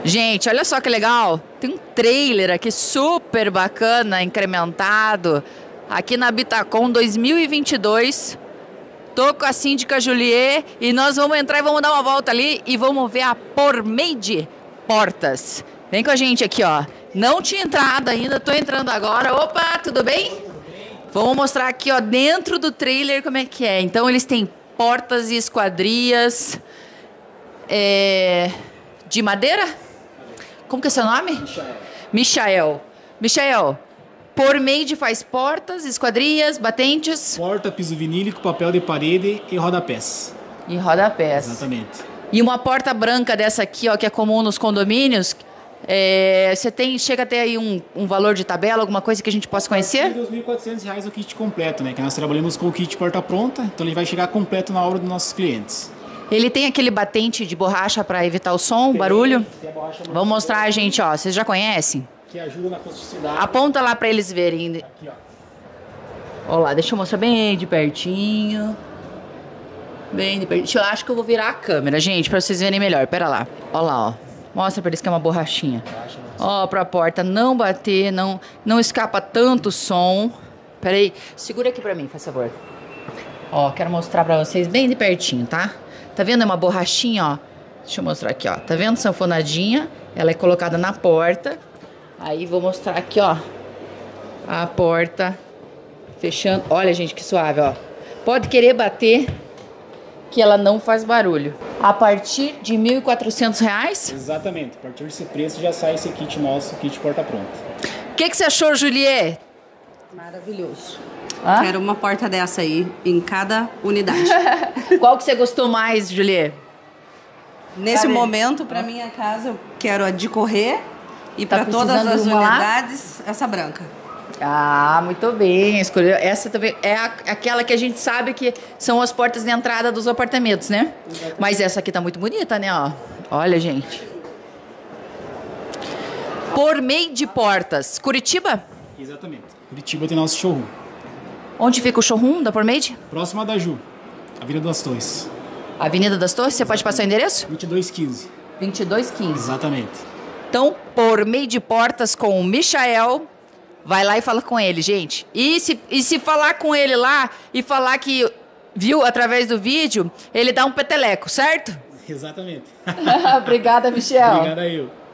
Gente, olha só que legal. Tem um trailer aqui super bacana, incrementado. Aqui na Bitacom 2022. Tô com a síndica Juliet e nós vamos entrar e vamos dar uma volta ali e vamos ver a Pormade Portas. Vem com a gente aqui, ó. Não tinha entrado ainda, tô entrando agora. Opa, tudo bem? Vamos mostrar aqui, ó, dentro do trailer como é que é. Então, eles têm portas e esquadrias de madeira? Como que é seu nome? Michael. Michael, Pormade faz portas, esquadrias, batentes? Porta, piso vinílico, papel de parede e rodapés. E rodapés. Exatamente. E uma porta branca dessa aqui, ó, que é comum nos condomínios, você chega a ter aí um valor de tabela, alguma coisa que a gente possa conhecer? R$ 2.400 o kit completo, né? Que nós trabalhamos com o kit porta pronta, então ele vai chegar completo na obra dos nossos clientes. Ele tem aquele batente de borracha para evitar o som, o barulho? Vamos mostrar, gente, ó. Vocês já conhecem? Que ajuda na construtividade. Aponta lá para eles verem. Aqui, ó. Ó lá, deixa eu mostrar bem de pertinho. Bem de pertinho. Eu acho que eu vou virar a câmera, gente, para vocês verem melhor. Pera lá. Ó lá, ó. Mostra para eles que é uma borrachinha. Ó, para a porta não bater, não escapa tanto som. Pera aí. Segura aqui para mim, por favor. Ó, quero mostrar para vocês bem de pertinho, tá? Tá vendo? É uma borrachinha, ó. Deixa eu mostrar aqui, ó. Tá vendo? Sanfonadinha. Ela é colocada na porta. Aí vou mostrar aqui, ó. A porta fechando. Olha, gente, que suave, ó. Pode querer bater que ela não faz barulho. A partir de R$ 1.400? Exatamente. A partir desse preço já sai esse kit nosso, kit porta pronta. O que você achou, Juliet? Maravilhoso. Hã? Quero uma porta dessa aí em cada unidade. Qual que você gostou mais, Juliet? Nesse momento, para minha casa, eu quero a de correr e Tá para todas precisando as de uma lá? unidades, essa branca. Ah, muito bem. Escolheu. Essa também é aquela que a gente sabe que são as portas de entrada dos apartamentos, né? Exatamente. Mas essa aqui tá muito bonita, né? Ó. Olha, gente. Pormade Portas. Curitiba? Exatamente. Curitiba tem nosso showroom. Onde fica o showroom da Pormade? Próxima da Ju, Avenida das Torres. Avenida das Torres. Você pode passar o endereço? 2215. 2215. Exatamente. Então, Pormade Portas com o Michael. Vai lá e fala com ele, gente. E se falar com ele lá e falar que viu através do vídeo, ele dá um peteleco, certo? Exatamente. Obrigada, Michel. Obrigado aí.